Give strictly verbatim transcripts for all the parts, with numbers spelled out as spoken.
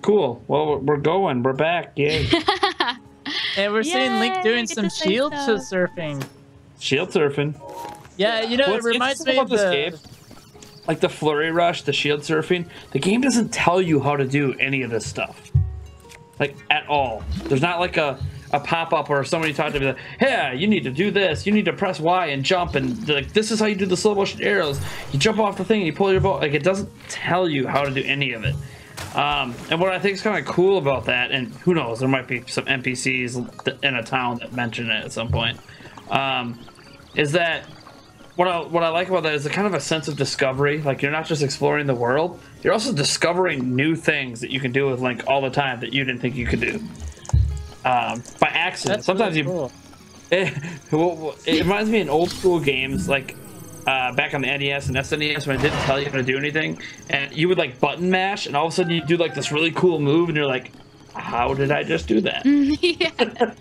Cool. Well, we're going. We're back. Yay. And we're seeing Link Yay, doing we get some to say shield stuff. surfing. Shield surfing. Yeah, you know, What's it reminds interesting me of about this the... game, like the flurry rush, the shield surfing, the game doesn't tell you how to do any of this stuff. Like, at all. There's not like a, a pop-up or somebody talking to me like, hey, you need to do this. You need to press Y and jump, and like, this is how you do the slow motion arrows. You jump off the thing and you pull your boat. Like, it doesn't tell you how to do any of it. Um, and what I think is kind of cool about that, and who knows, there might be some N P Cs in a town that mention it at some point, um, is that what I, what I like about that is a kind of a sense of discovery. Like, you're not just exploring the world, you're also discovering new things that you can do with Link all the time that you didn't think you could do. Um, by accident. That's Sometimes really you... cool. It, well, it reminds me of old school games, like uh, back on the N E S and S N E S when it didn't tell you how to do anything. And you would, like, button mash, and all of a sudden you do, like, this really cool move, and you're like, how did I just do that? Yeah.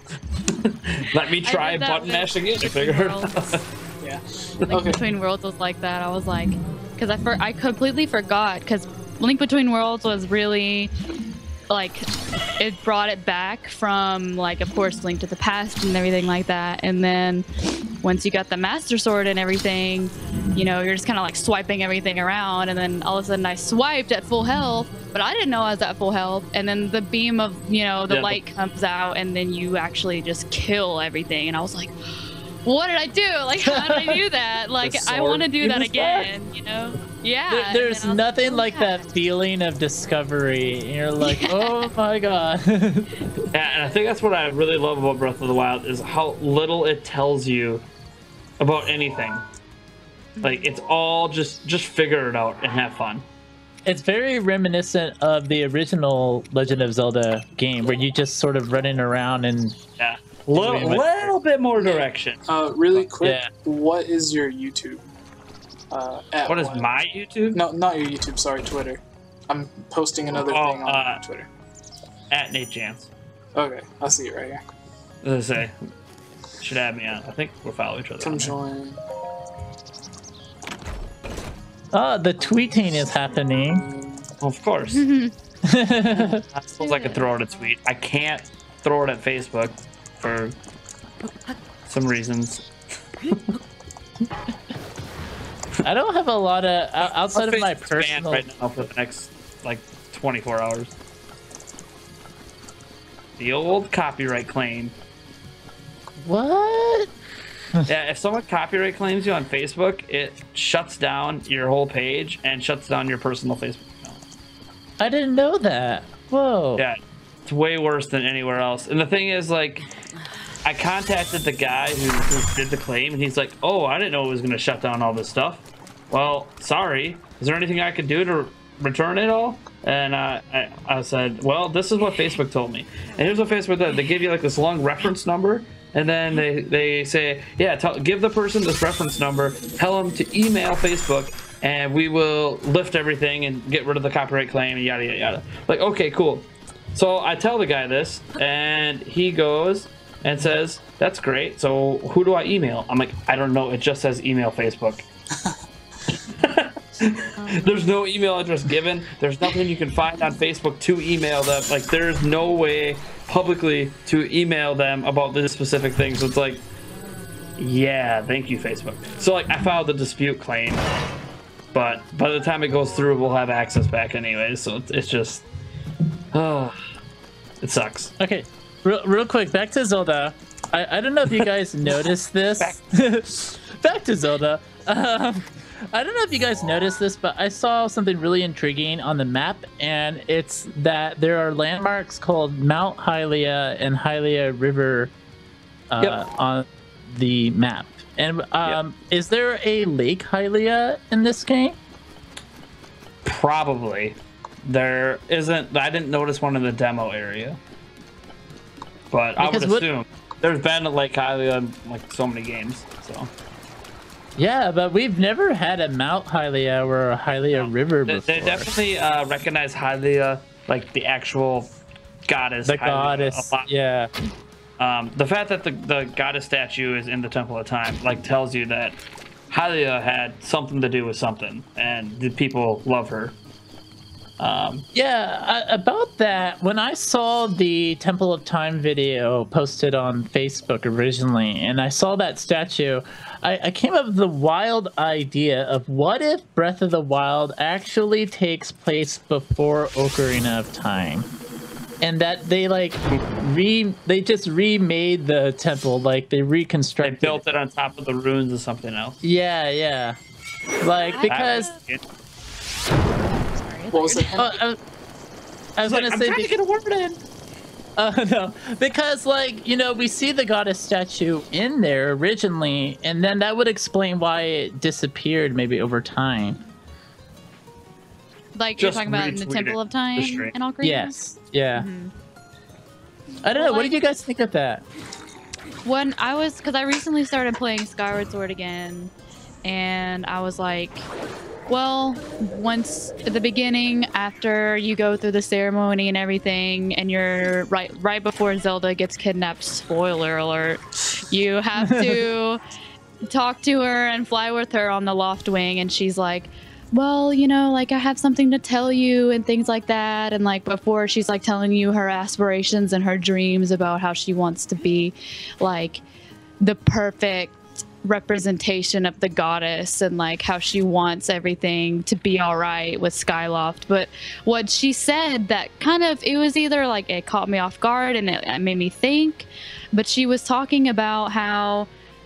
Let me try did that button with mash again to Between figure it out. Worlds. Yeah. Link Okay. Between Worlds was like that. I was like, because I for I completely forgot because Link Between Worlds was really like it brought it back from like of course Link to the Past and everything like that. And then once you got the Master Sword and everything, you know, you're just kind of like swiping everything around. And then all of a sudden I swiped at full health, but I didn't know I was at full health. And then the beam of you know the Yeah. light comes out, and then you actually just kill everything. And I was like, what did I do? Like, how did I do that? Like, I sword want to do even that back. again, you know? Yeah. There- and there's then I was nothing oh, like yeah. that feeling of discovery. And you're like, Yeah. oh my god. Yeah, and I think that's what I really love about Breath of the Wild is how little it tells you about anything. Like, it's all just just figure it out and have fun. It's very reminiscent of the original Legend of Zelda game where you just sort of running around and Yeah, a little, Wait, wait. little bit more direction. Uh, really quick, Yeah. what is your YouTube? Uh, at What is my YouTube? No, not your YouTube. Sorry, Twitter. I'm posting another Oh, thing on uh, Twitter. At Nate Jans. Okay, I see it right here. As I say, should add me on. I think we're following each other. Come on there. join. oh, the tweeting is happening. Of course. Mm-hmm. I suppose I could throw out a tweet. I can't throw it at Facebook for some reasons. I don't have a lot of o- outside of my Facebook's banned personal. right now for the next like twenty-four hours. The old copyright claim. What? Yeah, if someone copyright claims you on Facebook, it shuts down your whole page and shuts down your personal Facebook account. I didn't know that. Whoa. Yeah, it's way worse than anywhere else. And the thing is, like, I contacted the guy who, who did the claim, and he's like, "Oh, I didn't know it was going to shut down all this stuff." Well, sorry. Is there anything I could do to return it all? And uh, I, I said, well, this is what Facebook told me. And here's what Facebook did. They give you like this long reference number, and then they, they say, yeah, tell, give the person this reference number, tell them to email Facebook, and we will lift everything and get rid of the copyright claim and yada, yada, yada. Like, okay, cool. So I tell the guy this, and he goes and says, that's great. So who do I email? I'm like, I don't know. It just says email Facebook. There's no email address given. There's nothing you can find on Facebook to email them. Like, there's no way publicly to email them about this specific thing. So it's like, yeah, thank you, Facebook. So, like, I filed a dispute claim, but by the time it goes through, we'll have access back anyways. So it's, it's just, oh, it sucks. Okay, real, real quick, back to Zelda. I, I don't know if you guys noticed this. Back to Zelda. Um, I don't know if you guys noticed this, but I saw something really intriguing on the map, and it's that there are landmarks called Mount Hylia and Hylia River uh, Yep. on the map. And um, is there a Lake Hylia in this game? Probably. There isn't. I didn't notice one in the demo area, but I would Because what- assume there's been a Lake Hylia in like so many games. So Yeah, but we've never had a Mount Hylia or a Hylia River they, before. they definitely uh, recognize Hylia, like the actual goddess. the Hylia, goddess, a lot. yeah. Um, the fact that the, the goddess statue is in the Temple of Time like tells you that Hylia had something to do with something, and the people love her. Um, Yeah, uh, about that, when I saw the Temple of Time video posted on Facebook originally, and I saw that statue, I, I came up with the wild idea of what if Breath of the Wild actually takes place before Ocarina of Time? And that they like re they just remade the temple, like they they reconstructed built it on top of the ruins of something else. Yeah, yeah. Like I- because It- Sorry. What was it? uh, I, I was Like, gonna I'm say trying be- to get a word in. Uh, no, because like you know we see the goddess statue in there originally, and then that would explain why it disappeared maybe over time. Like Just you're talking about in the retweet Temple it. of Time Just straight. and Ocarina? Yes, yeah. Mhm. I don't know. Well, What did like- you guys think of that? When I was, because I recently started playing Skyward Sword again, and I was like, well, once at the beginning, after you go through the ceremony and everything, and you're right right before Zelda gets kidnapped, spoiler alert, you have to talk to her and fly with her on the Loft Wing, and she's like, well, you know, like I have something to tell you and things like that. And like before she's like telling you her aspirations and her dreams about how she wants to be like the perfect representation of the goddess and like how she wants everything to be all right with Skyloft. But what she said that kind of, it was either like it caught me off guard and it, it made me think, but she was talking about how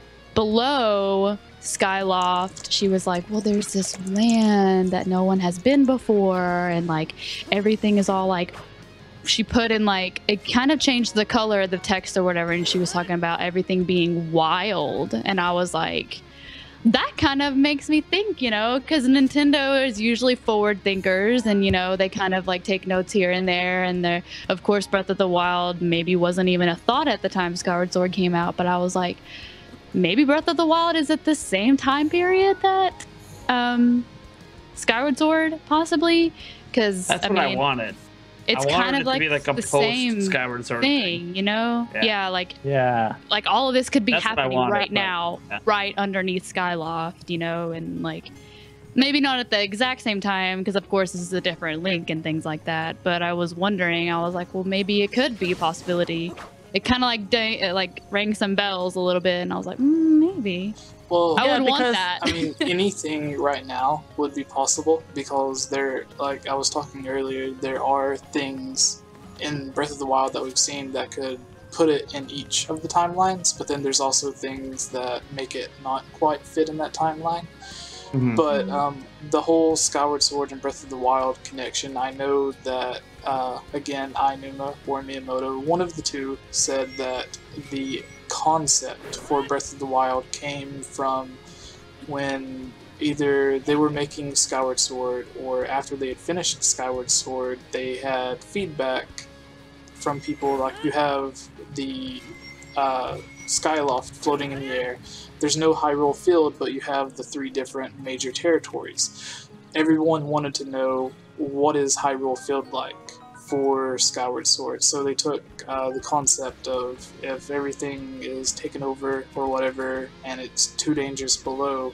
below Skyloft, she was like, well, there's this land that no one has been before, and like everything is all like, she put in like, it kind of changed the color of the text or whatever, and she was talking about everything being wild, and I was like, that kind of makes me think, you know, because Nintendo is usually forward thinkers, and you know they kind of like take notes here and there, and they're, of course, Breath of the Wild maybe wasn't even a thought at the time Skyward Sword came out, but I was like, maybe Breath of the Wild is at the same time period that um, Skyward Sword, possibly, because That's I what mean, I wanted. it's I wanted kind it of to like be like a the post same Skyward Sword thing, you know? Yeah. Yeah. like Yeah. like all of this could be That's what I happening wanted, right but- now, yeah. right underneath Skyloft, you know, and like maybe not at the exact same time, because of course this is a different Link and things like that. But I was wondering, I was like, well, maybe it could be a possibility. It kind of like da- it, like rang some bells a little bit, and I was like, mm, maybe. Well, I Yeah, would want because- that. I mean, anything right now would be possible because there, like I was talking earlier, there are things in Breath of the Wild that we've seen that could put it in each of the timelines, but then there's also things that make it not quite fit in that timeline. Mhm. But um, the whole Skyward Sword and Breath of the Wild connection, I know that, uh, again, Ainuma or Miyamoto, one of the two, said that the concept for Breath of the Wild came from when either they were making Skyward Sword or after they had finished Skyward Sword, they had feedback from people. Like you have the uh, Skyloft floating in the air. There's no Hyrule Field, but you have the three different major territories. Everyone wanted to know, what is Hyrule Field like for Skyward Sword? So they took uh, the concept of if everything is taken over or whatever and it's too dangerous below,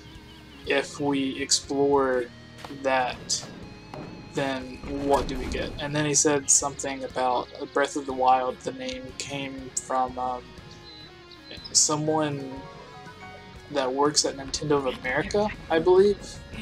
if we explore that, then what do we get? And then he said something about Breath of the Wild. The name came from um, someone that works at Nintendo of America, I believe.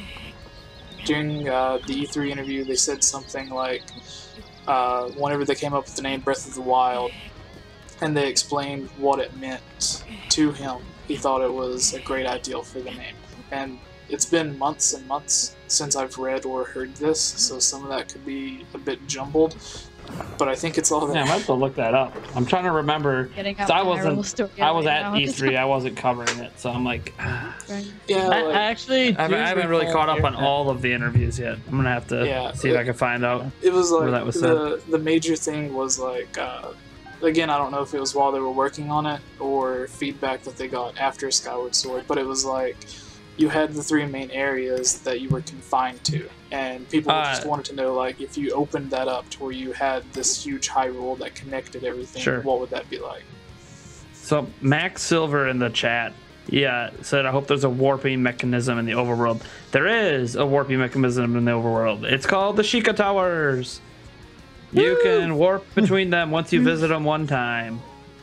During uh, the E three interview, they said something like, uh, whenever they came up with the name Breath of the Wild, and they explained what it meant to him, he thought it was a great idea for the name. And it's been months and months since I've read or heard this, so some of that could be a bit jumbled. But I think it's all Yeah, I that. might have to look that up. I'm trying to remember. Getting 'cause out I my Hyrule wasn't. story I was right at now. E three. I wasn't covering it, so I'm like, ah. Yeah, I, like, I actually I haven't, do I haven't really recall caught up on hearing all of the interviews yet. I'm gonna have to Yeah, see if it- I can find out. it was where like that was the the major thing was like uh, again, I don't know if it was while they were working on it or feedback that they got after Skyward Sword, but it was like you had the three main areas that you were confined to, and people Uh, just wanted to know, like, if you opened that up to where you had this huge Hyrule that connected everything, Sure. what would that be like? So Max Silver in the chat Yeah, said I hope there's a warping mechanism in the overworld. There is a warping mechanism in the overworld. It's called the Sheikah Towers. You can warp between them once you visit them one time.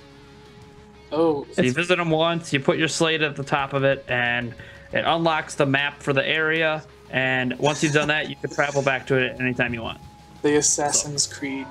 Oh, So you visit them once, you put your slate at the top of it, and it unlocks the map for the area. And once you've done that, you can travel back to it anytime you want. the Assassin's Creed.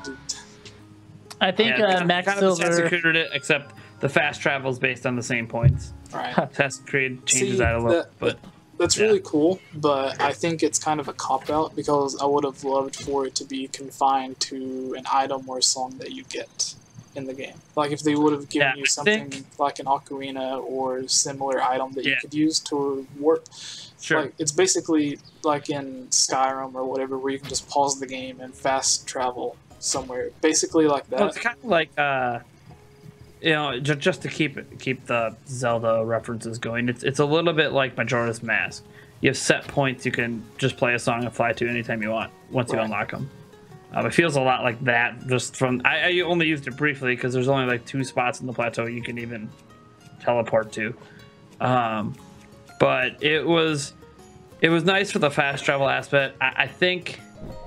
I think Yeah, uh, kind Max of Assassin's Silver. Creed it, except the fast travel is based on the same points. Right. Assassin's Creed changes See, that a little, that- but That's Yeah. really cool, but I think it's kind of a cop-out because I would have loved for it to be confined to an item or a song that you get in the game. Like if they would have given Yeah, you I something think- like an ocarina or similar item that you Yeah. could use to warp. sure. Like it's basically like in Skyrim or whatever where you can just pause the game and fast travel somewhere. Basically like that. Well, it's kind of like, uh, you know, just, just to keep it, keep the Zelda references going. It's it's a little bit like Majora's Mask. You have set points you can just play a song and fly to anytime you want once you Right. unlock them. Um, it feels a lot like that. Just from I, I only used it briefly because there's only like two spots in the plateau you can even teleport to. Um, but it was it was nice for the fast travel aspect. I, I think.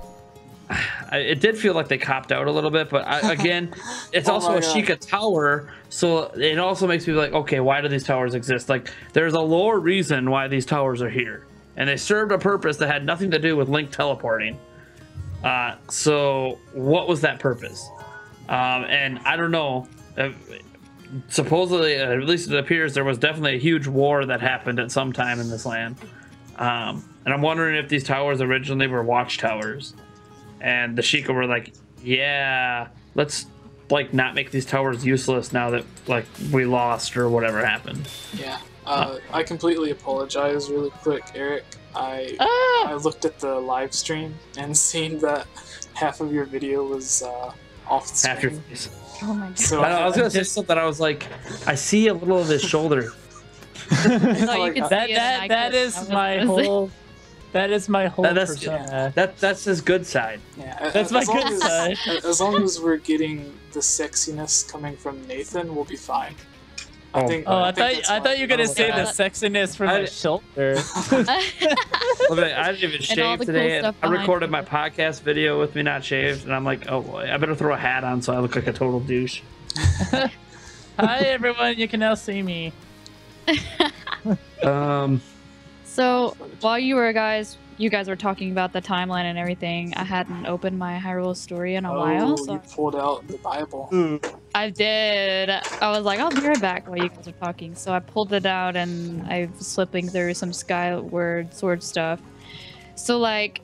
I- It did feel like they copped out a little bit, but I, again, it's Oh also my a God. Sheikah tower, so it also makes me like, okay, why do these towers exist? Like, there's a lore reason why these towers are here, and they served a purpose that had nothing to do with Link teleporting. Uh, so, what was that purpose? Um, and I don't know. Uh, supposedly, uh, at least it appears, there was definitely a huge war that happened at some time in this land. Um, and I'm wondering if these towers originally were watchtowers. And the Sheikah were like, yeah, let's like not make these towers useless now that like we lost or whatever happened. Yeah. Uh, I completely apologize really quick, Eric. I Ah! I looked at the live stream and seen that half of your video was uh, off the Half your screen. face. Oh my god. So I, I was gonna say something. I was like, I see a little of his shoulder. Oh, you like, could uh, That see it, and I that that couldn't. is I was my gonna say- whole. That is my whole That- that's- persona. That that's his good side. Yeah, That's as my long good as, side. As long as we're getting the sexiness coming from Nathan, we'll be fine. I Oh. think. Oh, I think thought that's I why- thought you were gonna oh, say the God. sexiness from I- my shoulder. Look, I didn't even all shave the cool today. stuff I behind recorded you. my podcast video with me not shaved, and I'm like, oh boy, I better throw a hat on so I look like a total douche. Hi everyone, you can now see me. Um, So while you were guys, you guys were talking about the timeline and everything, I hadn't opened my Hyrule story in a Oh, while, so you pulled out the Bible. I did. I was like, I'll be right back while you guys are talking. So I pulled it out and I was flipping through some Skyward Sword stuff. So like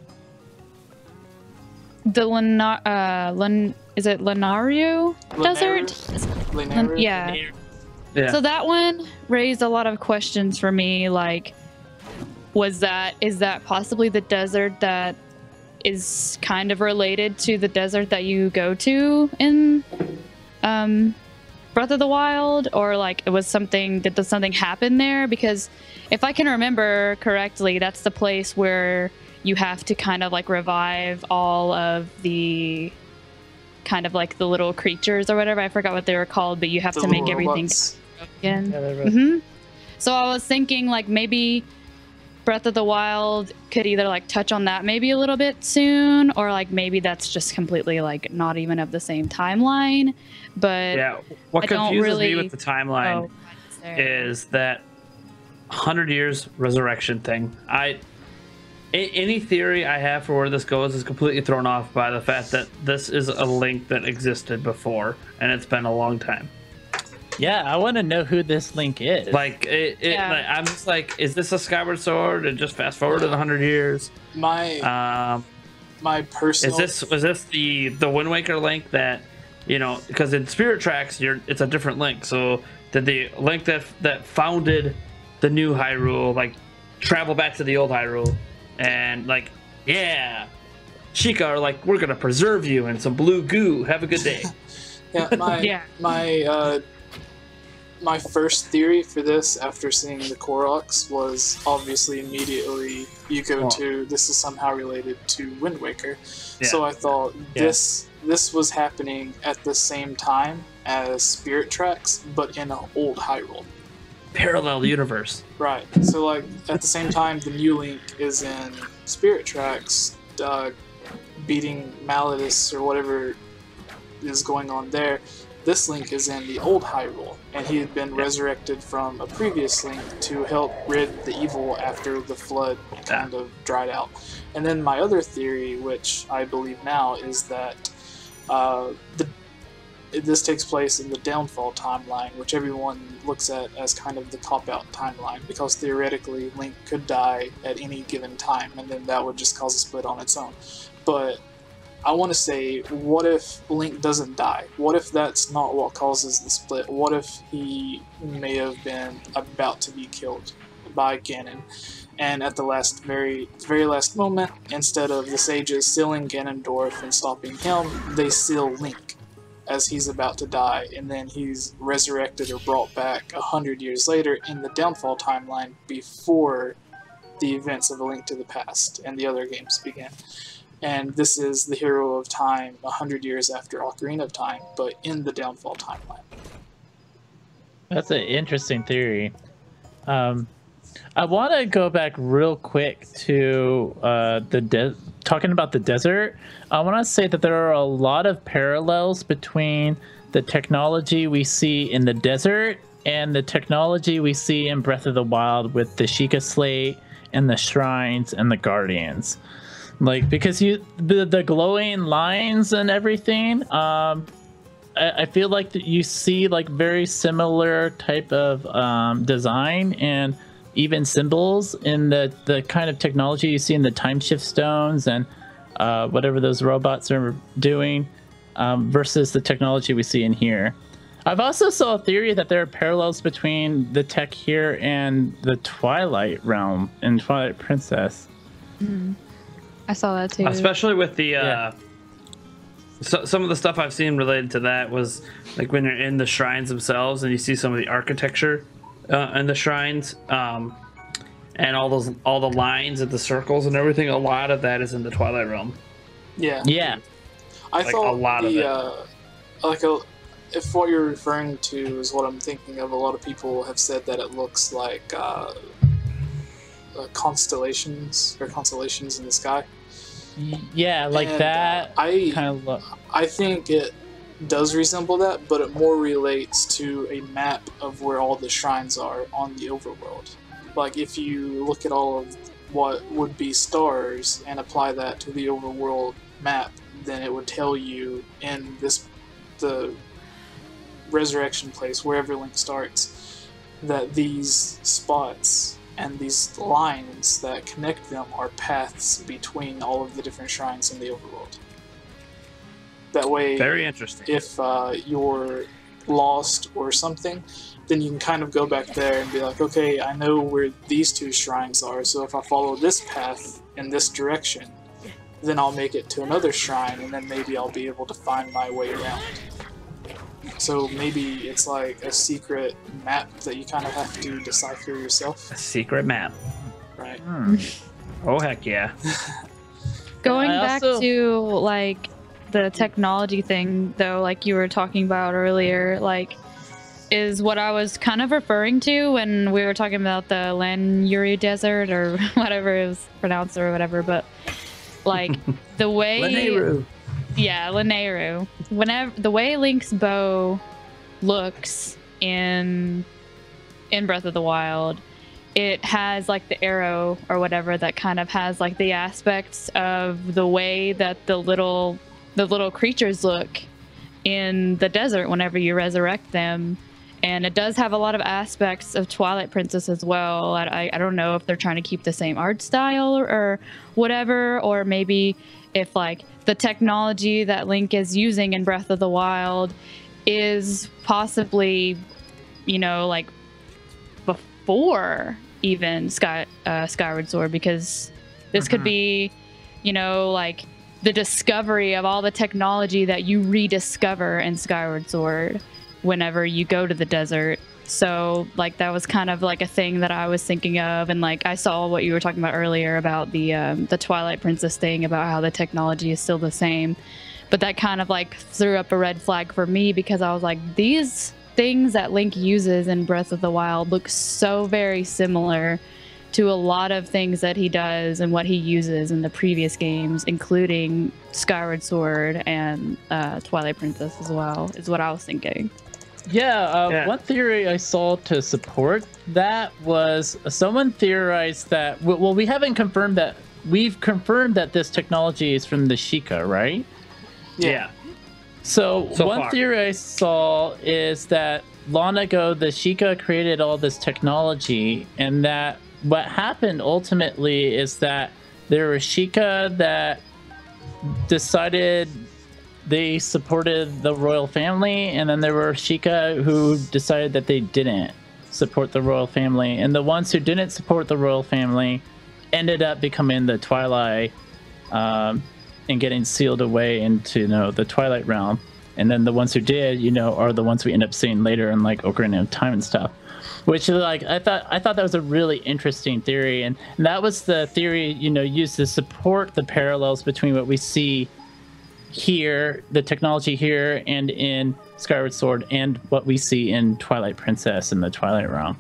the Lena, uh, Len, is it Lenario Desert? Linear. Yeah. yeah. So that one raised a lot of questions for me. Like, was that is that possibly the desert that is kind of related to the desert that you go to in um, Breath of the Wild, or like it was something? Did something happen there? Because if I can remember correctly, that's the place where you have to kind of like revive all of the kind of like the little creatures or whatever. I forgot what they were called, but you have The to make little everything robots. again. Yeah, they're- hmm So I was thinking like maybe Breath of the Wild could either like touch on that maybe a little bit soon, or like maybe that's just completely like not even of the same timeline. But yeah. What I don't confuses me really with the timeline oh, it's there. is that one hundred years resurrection thing. I a- any theory I have for where this goes is completely thrown off by the fact that this is a link that existed before, and it's been a long time. Yeah, I want to know who this Link is. Like, it, it, Yeah. like, I'm just like, is this a Skyward Sword? And just fast forward one hundred years. My Um, my personal. is this was this the the Wind Waker link that, you know, because in Spirit Tracks you're it's a different link. So did the link that that founded the new Hyrule like travel back to the old Hyrule and like, yeah, Sheikah are like, we're gonna preserve you in some blue goo. Have a good day. Yeah, my Yeah. my uh, my first theory for this after seeing the Koroks was obviously immediately you go Oh. to this is somehow related to Wind Waker. Yeah. So I thought Yeah. this this was happening at the same time as Spirit Tracks, but in an old Hyrule. parallel universe. Right. So, like, at the same time, the new Link is in Spirit Tracks, uh, beating Malladus or whatever is going on there. This Link is in the old Hyrule, and he had been resurrected from a previous Link to help rid the evil after the flood kind of dried out. And then my other theory, which I believe now, is that uh, the this takes place in the Downfall timeline, which everyone looks at as kind of the cop-out timeline, because theoretically Link could die at any given time, and then that would just cause a split on its own. But I want to say, what if Link doesn't die? What if that's not what causes the split? What if he may have been about to be killed by Ganon, and at the last, very, very last moment, instead of the sages sealing Ganondorf and stopping him, they seal Link as he's about to die, and then he's resurrected or brought back a hundred years later in the Downfall timeline before the events of A Link to the Past and the other games began. And this is the hero of time a hundred years after Ocarina of Time, but in the Downfall timeline. That's an interesting theory. Um, I want to go back real quick to uh, the de- talking about the desert. I want to say that there are a lot of parallels between the technology we see in the desert and the technology we see in Breath of the Wild with the Sheikah Slate and the shrines and the guardians. Like, because you the, the glowing lines and everything, um, I, I feel like that you see like very similar type of um, design and even symbols in the, the kind of technology you see in the time shift stones and uh, whatever those robots are doing um, versus the technology we see in here. I've also saw a theory that there are parallels between the tech here and the Twilight Realm and Twilight Princess. Mm. I saw that too. Especially with the uh, Yeah. so, some of the stuff I've seen related to that was like when you're in the shrines themselves and you see some of the architecture uh, in the shrines, um, and all those all the lines and the circles and everything. A lot of that is in the Twilight Realm. Yeah. Yeah. I Like, thought a lot the, of it. Uh, like a, if what you're referring to is what I'm thinking of, a lot of people have said that it looks like uh, uh, constellations or constellations in the sky. Yeah, like And, that uh, I kind of look. I think it does resemble that, but it more relates to a map of where all the shrines are on the overworld. Like, if you look at all of what would be stars and apply that to the overworld map, then it would tell you in this the resurrection place, wherever Link starts, that these spots and these lines that connect them are paths between all of the different shrines in the overworld. That way, Very interesting. if uh, you're lost or something, then you can kind of go back there and be like, okay, I know where these two shrines are, so if I follow this path in this direction, then I'll make it to another shrine, and then maybe I'll be able to find my way around. So maybe it's like a secret map that you kind of have to decipher yourself, A secret map. right? Hmm. Oh heck yeah! Going I back also- to like the technology thing though, like you were talking about earlier, like is what I was kind of referring to when we were talking about the Lanuri Desert or whatever it was pronounced or whatever, but like the way Lanayru. yeah, Lanayru. Whenever the way Link's bow looks in in Breath of the Wild, it has like the arrow or whatever that kind of has like the aspects of the way that the little the little creatures look in the desert whenever you resurrect them. And it does have a lot of aspects of Twilight Princess as well. I, I don't know if they're trying to keep the same art style or, or whatever, or maybe if like the technology that Link is using in Breath of the Wild is possibly, you know, like before even Sky uh, Skyward Sword, because this could be, you know, like the discovery of all the technology that you rediscover in Skyward Sword whenever you go to the desert. So like that was kind of like a thing that I was thinking of, and like I saw what you were talking about earlier about the um, the Twilight Princess thing, about how the technology is still the same, but that kind of like threw up a red flag for me, because I was like, these things that Link uses in Breath of the Wild look so very similar to a lot of things that he does and what he uses in the previous games, including Skyward Sword and uh, Twilight Princess as well, is what I was thinking. Yeah, uh, Yeah. one theory I saw to support that was someone theorized that, well, we haven't confirmed that, we've confirmed that this technology is from the Sheikah, right? Yeah. So, So one far. theory I saw is that long ago the Sheikah created all this technology, and that what happened ultimately is that there were Sheikah that decided they supported the royal family, and then there were Sheikah who decided that they didn't support the royal family, and the ones who didn't support the royal family ended up becoming the Twilight, um, and getting sealed away into, you know, the Twilight realm. And then the ones who did, you know, are the ones we end up seeing later in like Ocarina of Time and stuff. Which, like, I thought I thought that was a really interesting theory, and, and that was the theory, you know, used to support the parallels between what we see here, the technology here, and in Skyward Sword, and what we see in Twilight Princess and the Twilight Realm.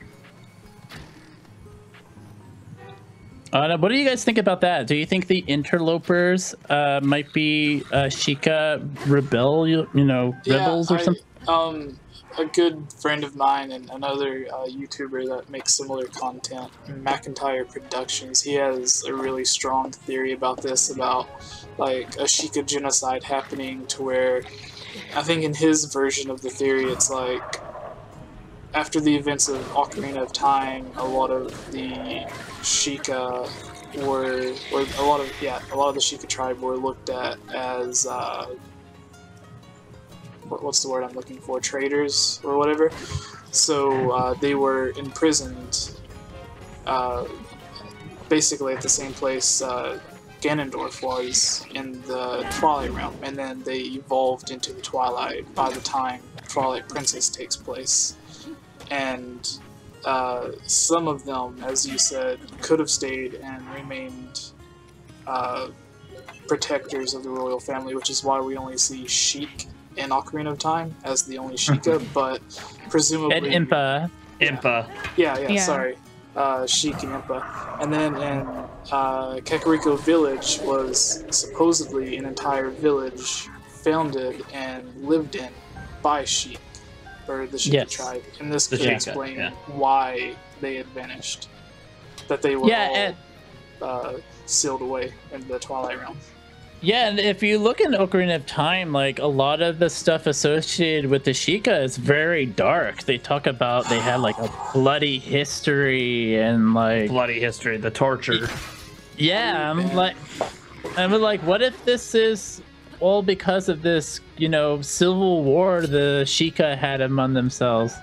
Uh, what do you guys think about that? Do you think the interlopers uh, might be uh, Sheikah rebel, you know, rebels or I, something? Um, a good friend of mine and another uh, YouTuber that makes similar content, McIntyre Productions, he has a really strong theory about this, about like a Sheikah genocide happening, to where I think in his version of the theory, it's like after the events of Ocarina of Time, a lot of the Sheikah were, or a lot of, yeah, a lot of the Sheikah tribe were looked at as, uh, what, what's the word I'm looking for, traitors or whatever. So uh, they were imprisoned uh, basically at the same place uh, Ganondorf was in the Twilight Realm, and then they evolved into the Twilight by the time Twilight Princess takes place. And uh, some of them, as you said, could have stayed and remained uh, protectors of the royal family, which is why we only see Sheik in Ocarina of Time as the only Sheikah, but presumably... And Impa. Impa. Yeah, yeah, Yeah. sorry. Uh, Sheik and Impa. And then in uh, Kakariko Village was supposedly an entire village founded and lived in by Sheik, or the Sheikah Yes. tribe. And this The could Sheikah, explain yeah. why they had vanished. That they were Yeah, all and- uh, sealed away in the Twilight Realm. Yeah, and if you look in Ocarina of Time, like a lot of the stuff associated with the Sheikah is very dark. They talk about they had like a bloody history and like Bloody history, the torture. yeah, I'm man. like I'm like, what if this is all because of this, you know, civil war the Sheikah had among themselves?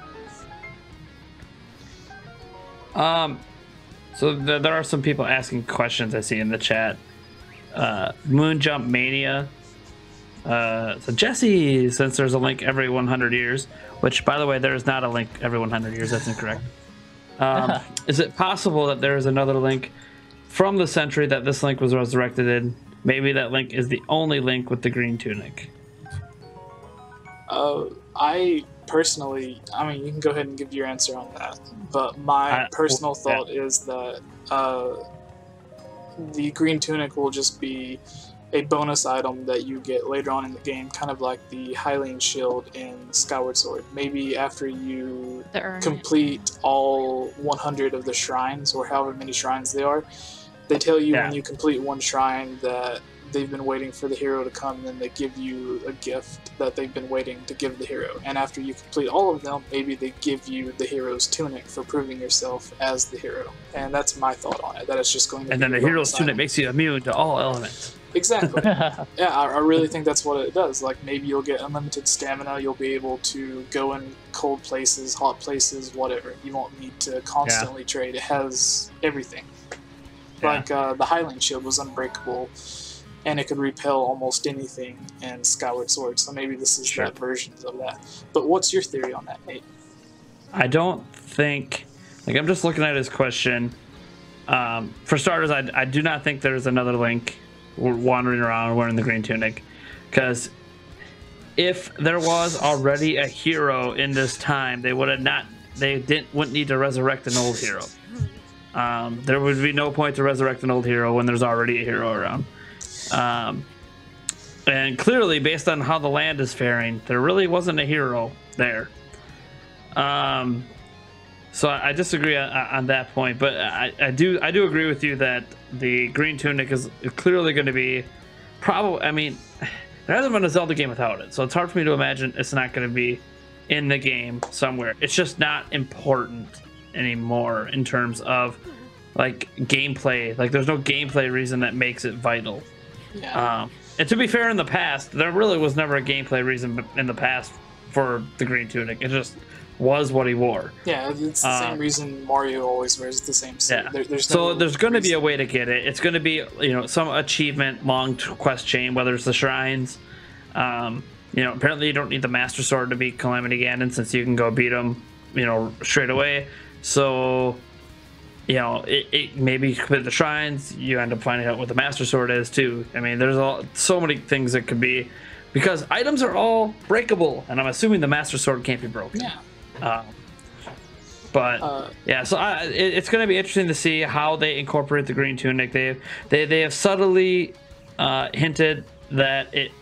Um, so th- there are some people asking questions I see in the chat. Uh, Moonjump Mania. Uh, so Jesse, since there's a link every one hundred years, which by the way, there is not a link every one hundred years. That's incorrect. Um, is it possible that there is another link from the century that this link was resurrected in? Maybe that link is the only link with the green tunic. Uh, I personally, I mean, you can go ahead and give your answer on that, but my I- personal yeah. thought is that uh, the green tunic will just be a bonus item that you get later on in the game, kind of like the Hylian shield in Skyward Sword. Maybe after you The urn. complete all one hundred of the shrines, or however many shrines they are, they tell you Yeah. when you complete one shrine that they've been waiting for the hero to come, and then they give you a gift that they've been waiting to give the hero. And after you complete all of them, maybe they give you the hero's tunic for proving yourself as the hero. And that's my thought on it, that it's just going to And be then the a hero's bonus tunic item. makes you immune to all elements. Exactly. Yeah, I, I really think that's what it does. Like, maybe you'll get unlimited stamina, you'll be able to go in cold places, hot places, whatever. You won't need to constantly trade. It has everything. Yeah. Like, uh, the Hylian shield was unbreakable, and it could repel almost anything in Skyward Sword, so maybe this is Sure. the versions of that. But what's your theory on that, Nate? I don't think, like, I'm just looking at his question. Um, for starters, I, I do not think there's another Link wandering around wearing the green tunic, because if there was already a hero in this time, they would have not. They didn't wouldn't need to resurrect an old hero. Um, there would be no point to resurrect an old hero when there's already a hero around. Um, and clearly, based on how the land is faring, there really wasn't a hero there. Um, so I, I disagree on, on that point, but I, I do I do agree with you that the green tunic is clearly going to be probably. I mean, there hasn't been a Zelda game without it, so it's hard for me to imagine it's not going to be in the game somewhere. It's just not important anymore in terms of like gameplay. Like, there's no gameplay reason that makes it vital. Yeah. Um, and to be fair, in the past, there really was never a gameplay reason in the past for the green tunic. It just was what he wore. Yeah, it's the Uh, same reason Mario always wears the same suit. Yeah. There, there's so no there's going to be reason. a way to get it. It's going to be, you know, some achievement, long t- quest chain, whether it's the shrines. Um, you know, apparently you don't need the Master Sword to beat Calamity Ganon, since you can go beat him, you know, straight away. So, you know, it, it maybe you complete the shrines, you end up finding out what the Master Sword is too. I mean, there's all, so many things that could be, because items are all breakable, and I'm assuming the Master Sword can't be broken. Yeah. Um, but Uh, yeah, so I, it, it's going to be interesting to see how they incorporate the green tunic. They they they have subtly uh, hinted that it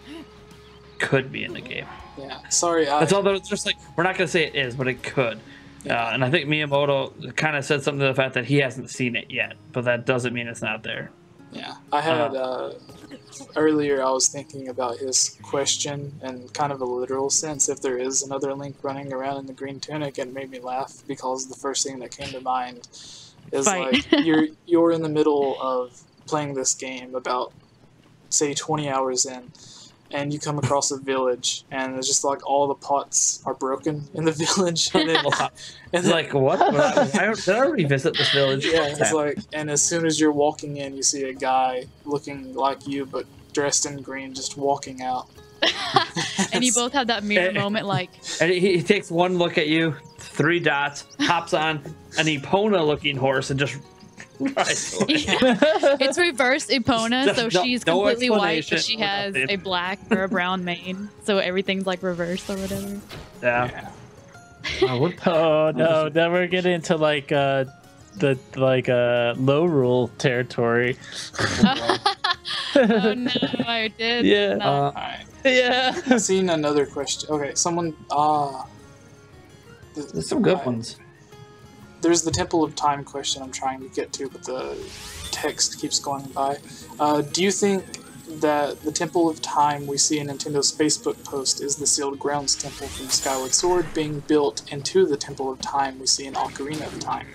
could be in the game. Yeah. Sorry. I, That's all. It's just like, we're not going to say it is, but it could. Uh, and I think Miyamoto kind of said something to the fact that he hasn't seen it yet, but that doesn't mean it's not there. Yeah, I had uh, earlier. I was thinking about his question in kind of a literal sense. If there is another Link running around in the green tunic, and it made me laugh because the first thing that came to mind is Fight. like you're you're in the middle of playing this game, about say twenty hours in, and you come across a village, and it's just like all the pots are broken in the village, and then, and It's then like, what? I, I, did I already visit this village? yeah, it's like, and as soon as you're walking in, you see a guy looking like you but dressed in green just walking out. And you both have that mirror Eh. moment, like, And he, he takes one look at you, three dots, hops on an Epona-looking horse, and just rides away. it's reverse Epona, so No- she's no completely white, explanation, but she no has nothing. a black or a brown mane, so everything's like reversed or whatever. Yeah. Uh, what- Oh no, now we're getting into like uh the like uh low rule territory. Oh no, I did. Yeah. not. Uh, Alright. Yeah. I've seen another question. Okay, someone. Ah. th- there's some good I- ones. There's the Temple of Time question I'm trying to get to, but the text keeps going by. Uh, do you think that the Temple of Time we see in Nintendo's Facebook post is the Sealed Grounds Temple from Skyward Sword being built into the Temple of Time we see in Ocarina of Time?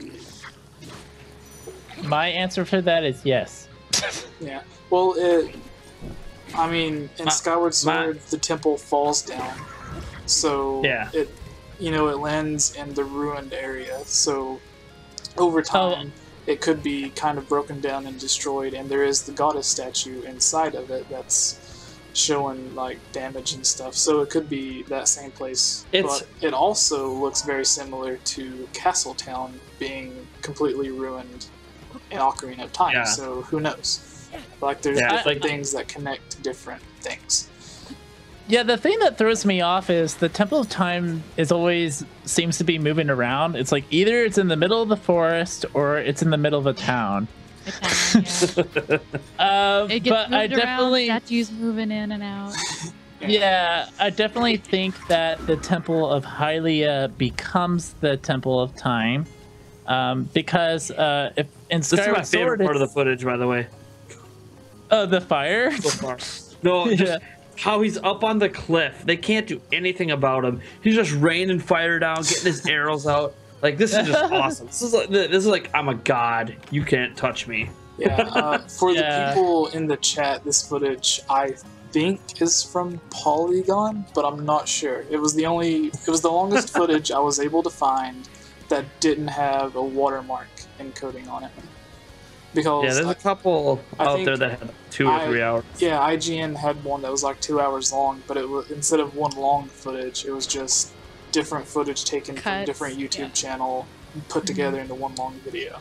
My answer for that is yes. Yeah. Well, it. I mean, in My- Skyward my- Sword, the temple falls down, so Yeah. it, you know, it lands in the ruined area. So over time, it could be kind of broken down and destroyed. And there is the goddess statue inside of it that's showing like damage and stuff. So it could be that same place. It's- but it also looks very similar to Castletown being completely ruined in Ocarina of Time. Yeah. So who knows? Like there's Yeah, it's different like- things that connect different things. Yeah, the thing that throws me off is the Temple of Time is always seems to be moving around. It's like either it's in the middle of the forest or it's in the middle of a town. It, Um, it gets but moved I around, definitely, statues moving in and out. yeah, I definitely think that the Temple of Hylia becomes the Temple of Time, um, because uh, if in This is my Skyward favorite Sword, part of the it's- footage, by the way. oh, the fire. So far. No, Yeah. just how he's up on the cliff. They can't do anything about him. He's just raining fire down, getting his arrows out. Like, this is just awesome. This is like, this is like, I'm a god. You can't touch me. Yeah. Uh, for Yeah. the people in the chat, this footage I think is from Polygon, but I'm not sure. It was the only. It was the longest footage I was able to find that didn't have a watermark encoding on it. Because Yeah, there's I- a couple I out think there that had two or I- three hours. yeah, I G N had one that was like two hours long, but it was instead of one long footage, it was just different footage taken from Cuts, different YouTube yeah. channel, put together into one long video.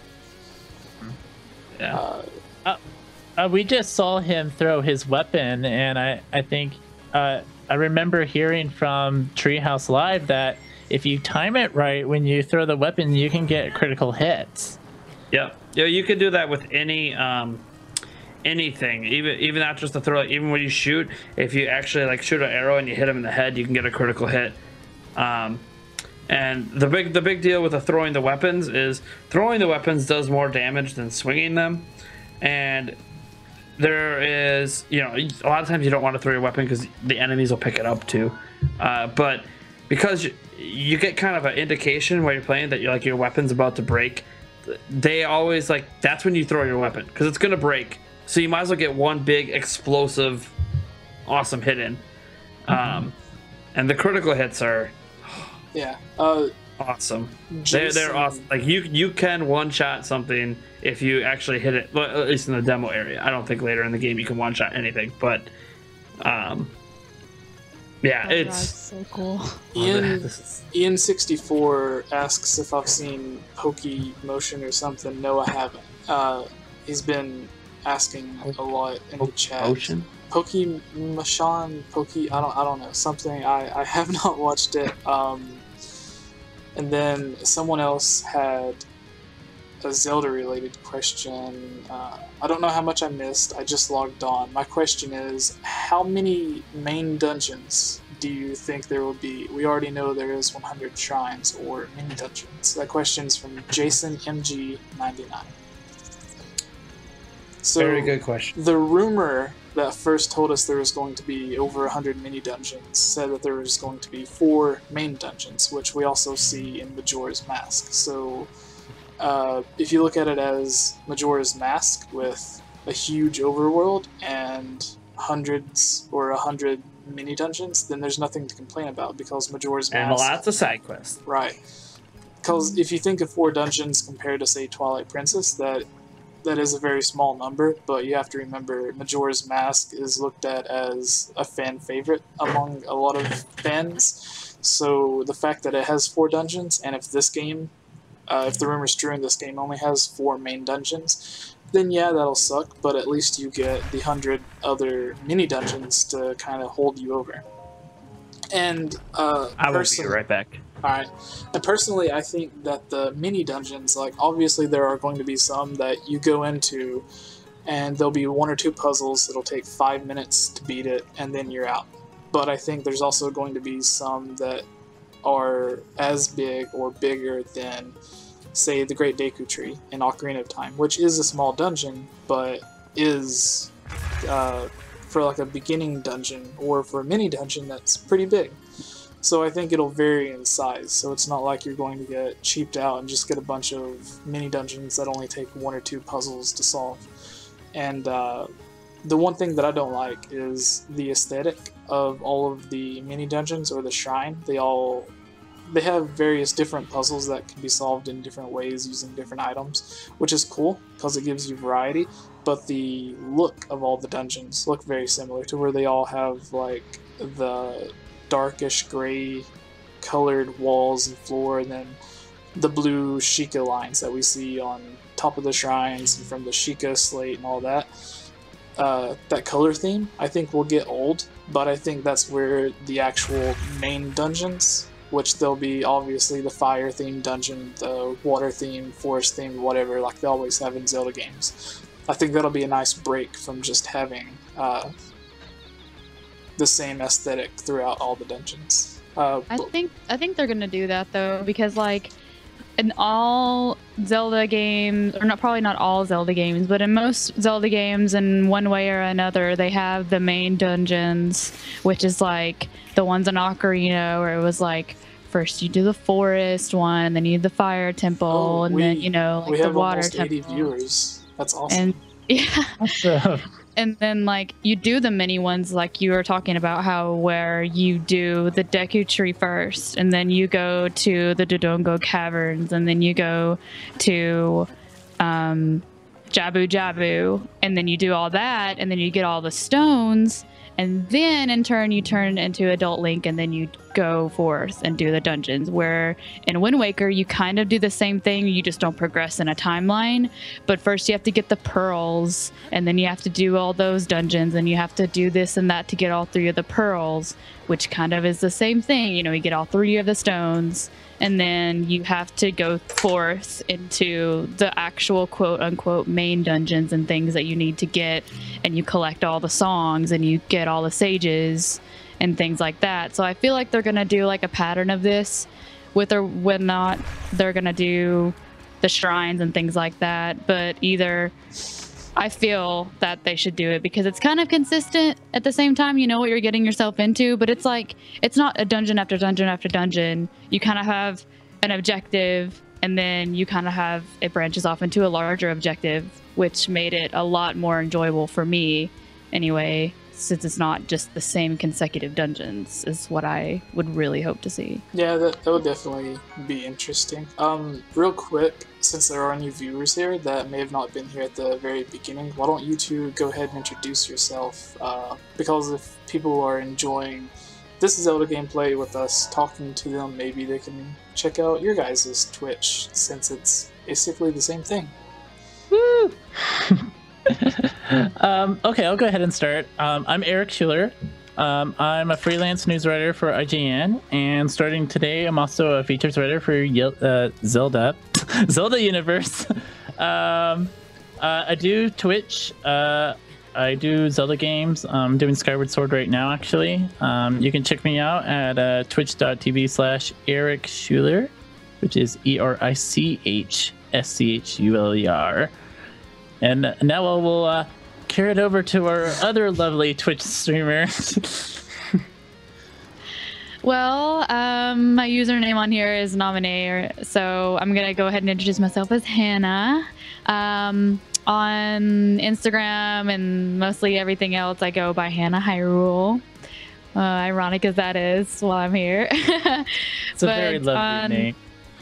Yeah. Uh, Uh, we just saw him throw his weapon, and I, I think uh, I remember hearing from Treehouse Live that if you time it right when you throw the weapon, you can get critical hits. Yep. Yeah, you can do that with any um, anything, even even not just the throw. Even when you shoot, if you actually like shoot an arrow and you hit him in the head, you can get a critical hit. Um, and the big the big deal with the throwing the weapons is throwing the weapons does more damage than swinging them, and there is, you know, a lot of times you don't want to throw your weapon because the enemies will pick it up too, uh, but because you, you get kind of an indication while you're playing that you're like your weapon's about to break. They always like that's when you throw your weapon because it's gonna break, so you might as well get one big explosive awesome hit in. Mm-hmm. um and the critical hits are yeah uh awesome. Jason, they're, they're awesome. Like you you can one shot something if you actually hit it, well, at least in the demo area. I don't think later in the game you can one shot anything, but um yeah, Oh, it's God, so cool. Ian this is- Ian sixty-four asks if I've seen Pokey Motion or something. No, I haven't. Uh, he's been asking a lot in the chat. Motion. Pokey Motion, Pokey, I don't, I don't know, something. I, I have not watched it. Um, and then someone else had a Zelda-related question. Uh, I don't know how much I missed. I just logged on. My question is, how many main dungeons do you think there will be? We already know there is one hundred shrines or mini dungeons. That question's from Jason M G ninety-nine. So Very good question. the rumor that first told us there was going to be over one hundred mini dungeons said that there was going to be four main dungeons, which we also see in Majora's Mask. So uh, if you look at it as Majora's Mask with a huge overworld and hundreds or a hundred mini dungeons, then there's nothing to complain about because Majora's And Mask... lots of side quests. Right. Because if you think of four dungeons compared to, say, Twilight Princess, that that is a very small number, but you have to remember Majora's Mask is looked at as a fan favorite among a lot of fans. So the fact that it has four dungeons, and if this game, uh, if the rumor's true and this game only has four main dungeons, then yeah, that'll suck, but at least you get the hundred other mini dungeons to kind of hold you over. And uh, I will be person- right back. Alright, and personally I think that the mini dungeons, like obviously there are going to be some that you go into and there'll be one or two puzzles that'll take five minutes to beat it and then you're out. But I think there's also going to be some that are as big or bigger than, say, the Great Deku Tree in Ocarina of Time, which is a small dungeon, but is, uh, for like a beginning dungeon or for a mini dungeon, that's pretty big. So I think it'll vary in size, so it's not like you're going to get cheaped out and just get a bunch of mini dungeons that only take one or two puzzles to solve. And uh, the one thing that I don't like is the aesthetic of all of the mini dungeons or the shrine. They all they have various different puzzles that can be solved in different ways using different items, which is cool because it gives you variety. But the look of all the dungeons look very similar to where they all have like the darkish gray colored walls and floor, and then the blue Sheikah lines that we see on top of the shrines and from the Sheikah slate and all that. Uh, that color theme, I think, will get old, but I think that's where the actual main dungeons, which there'll be obviously the fire themed dungeon, the water themed, forest themed, whatever, like they always have in Zelda games. I think that'll be a nice break from just having uh, the same aesthetic throughout all the dungeons. Uh, I think I think they're gonna do that though, because like in all Zelda games, or not probably not all Zelda games, but in most Zelda games, in one way or another, they have the main dungeons, which is like the ones in Ocarina, where it was like first you do the forest one, and then you do the fire temple, Oh, and we- then you know like we the have water almost temple. eighty viewers. That's awesome. And yeah. Awesome. And then, like, you do the mini ones, like you were talking about, how where you do the Deku Tree first, and then you go to the Dodongo Caverns, and then you go to um, Jabu Jabu, and then you do all that, and then you get all the stones, and then in turn you turn into Adult Link, and then you go forth and do the dungeons. Where in Wind Waker you kind of do the same thing, you just don't progress in a timeline. But first you have to get the pearls, and then you have to do all those dungeons, and you have to do this and that to get all three of the pearls. which kind of is the same thing. You know, you get all three of the stones, and then you have to go forth into the actual quote unquote main dungeons and things that you need to get, and you collect all the songs and you get all the sages and things like that. So I feel like they're gonna do like a pattern of this, with or when not they're gonna do the shrines and things like that. But either I feel that they should do it because it's kind of consistent. At the same time, you know what you're getting yourself into, but it's like it's not a dungeon after dungeon after dungeon. You kind of have an objective, and then you kind of have it branches off into a larger objective, which made it a lot more enjoyable for me anyway, since it's not just the same consecutive dungeons, is what I would really hope to see. Yeah, that, that would definitely be interesting. Um, real quick, since there are new viewers here that may have not been here at the very beginning, why don't you two go ahead and introduce yourself? Uh, because if people are enjoying this Zelda gameplay with us talking to them, maybe they can check out your guys' Twitch, since it's basically the same thing. Woo! um, okay, I'll go ahead and start. Um, I'm Eric Schuler. Um, I'm a freelance news writer for I G N, and starting today, I'm also a features writer for Ye- uh, Zelda, Zelda Universe. um, uh, I do Twitch. Uh, I do Zelda games. I'm doing Skyward Sword right now, actually. Um, you can check me out at uh, twitch.tv slash Eric Schuler, which is E R I C H S C H U L E R. And now we'll uh, carry it over to our other lovely Twitch streamer. Well, um, my username on here is Nominee, so I'm going to go ahead and introduce myself as Hannah. Um, on Instagram and mostly everything else, I go by Hannah Hyrule. Uh, ironic as that is while I'm here. It's a But very lovely on... name.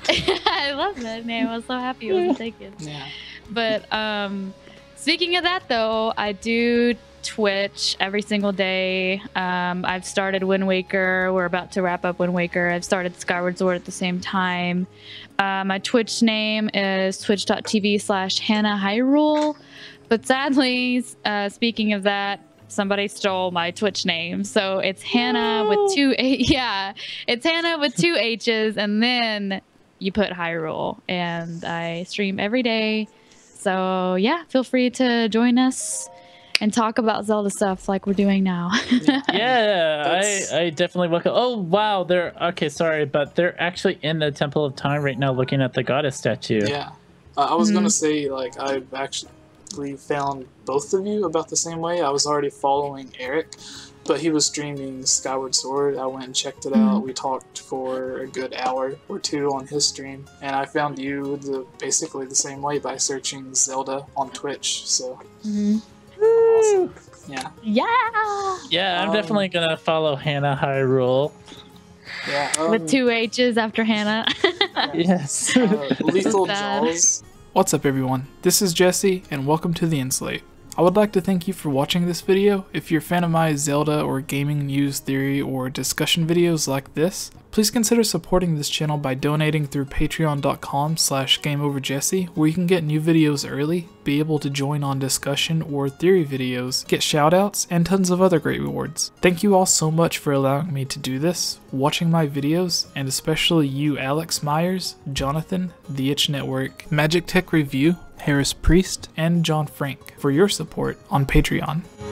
I love that name. I was so happy it wasn't taken. Yeah. But um, speaking of that, though, I do Twitch every single day. Um, I've started Wind Waker. We're about to wrap up Wind Waker. I've started Skyward Sword at the same time. Uh, my Twitch name is twitch.tv slash Hannah Hyrule. But sadly, uh, speaking of that, somebody stole my Twitch name. So it's Hannah no. with two H. Yeah, it's Hannah with two H's, and then you put Hyrule. And I stream every day. So yeah, feel free to join us and talk about Zelda stuff like we're doing now. Yeah, That's- I, I definitely welcome. Oh, wow. They're okay. Sorry, but they're actually in the Temple of Time right now looking at the goddess statue. Yeah. Uh, I was Mhm. gonna say, like, I've actually found both of you about the same way. I was already following Eric, but he was streaming Skyward Sword. I went and checked it out. We talked for a good hour or two on his stream, and I found you the basically the same way by searching Zelda on Twitch. So Mhm. awesome. Yeah, Yeah, Yeah, I'm Um, definitely going to follow Hannah Hyrule. yeah. Um, with two H's after Hannah. Yes. uh, Lethal sad. Jaws. What's up, everyone? This is Jesse, and welcome to the Inslate. I would like to thank you for watching this video. If you're a fan of my Zelda or gaming news, theory, or discussion videos like this, please consider supporting this channel by donating through patreon.com slash gameoverjesse, where you can get new videos early, be able to join on discussion or theory videos, get shoutouts, and tons of other great rewards. Thank you all so much for allowing me to do this, watching my videos, and especially you Alex Myers, Jonathan, The Itch Network, Magic Tech Review, Harris Priest, and John Frank for your support on Patreon.